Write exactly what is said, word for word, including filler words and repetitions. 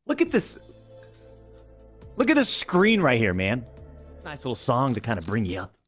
Look at this. Look at this screen right here, man. Nice little song to kind of bring you up.